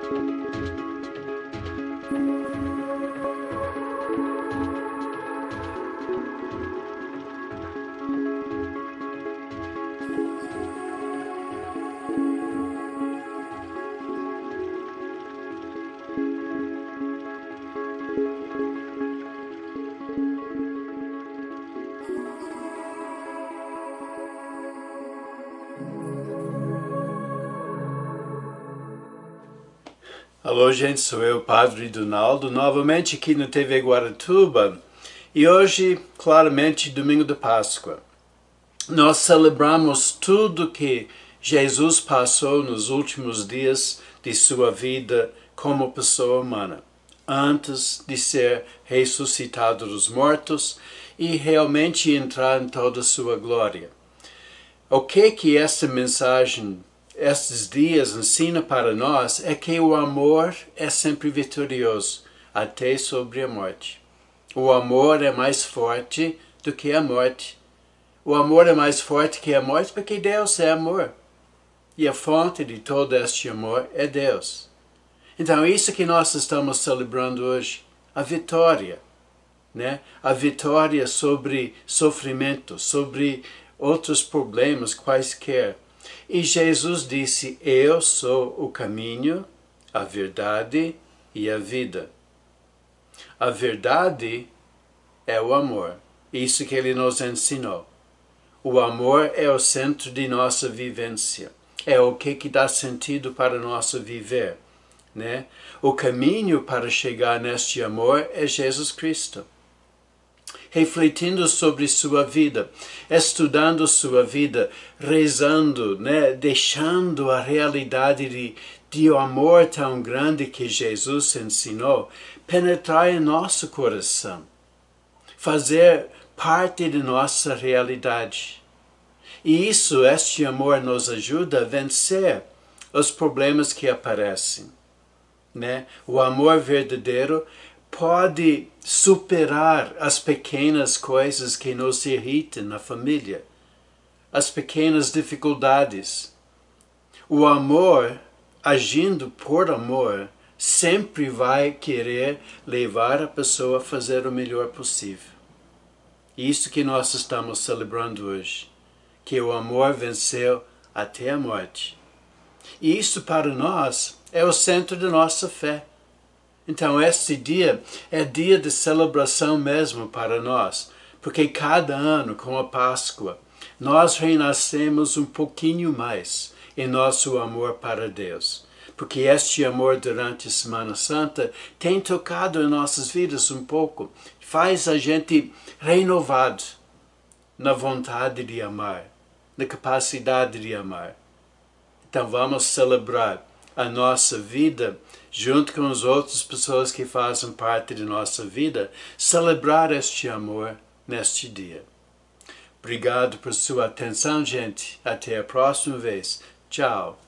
Alô, gente, sou eu, Padre Donaldo, novamente aqui no TV Guaratuba. E hoje, claramente, domingo de Páscoa. Nós celebramos tudo que Jesus passou nos últimos dias de sua vida como pessoa humana, antes de ser ressuscitado dos mortos e realmente entrar em toda a sua glória. O que essa mensagem estes dias ensina para nós é que o amor é sempre vitorioso, até sobre a morte. O amor é mais forte do que a morte. O amor é mais forte que a morte porque Deus é amor. E a fonte de todo este amor é Deus. Então, isso que nós estamos celebrando hoje, a vitória, né? A vitória sobre sofrimento, sobre outros problemas quaisquer. E Jesus disse, eu sou o caminho, a verdade e a vida. A verdade é o amor, isso que ele nos ensinou. O amor é o centro de nossa vivência, é o que dá sentido para nosso viver, né? O caminho para chegar neste amor é Jesus Cristo. Refletindo sobre sua vida, estudando sua vida, rezando, né? Deixando a realidade de um amor tão grande que Jesus ensinou penetrar em nosso coração, fazer parte de nossa realidade. E este amor nos ajuda a vencer os problemas que aparecem, né? O amor verdadeiro pode superar as pequenas coisas que nos irritam na família, as pequenas dificuldades. O amor, agindo por amor, sempre vai querer levar a pessoa a fazer o melhor possível. Isso que nós estamos celebrando hoje, que o amor venceu até a morte. E isso para nós é o centro da nossa fé. Então este dia é dia de celebração mesmo para nós, porque cada ano com a Páscoa nós renascemos um pouquinho mais em nosso amor para Deus. Porque este amor durante a Semana Santa tem tocado em nossas vidas um pouco, faz a gente renovado na vontade de amar, na capacidade de amar. Então vamos celebrar a nossa vida junto com as outras pessoas que fazem parte de nossa vida, celebrar este amor neste dia. Obrigado por sua atenção, gente. Até a próxima vez. Tchau.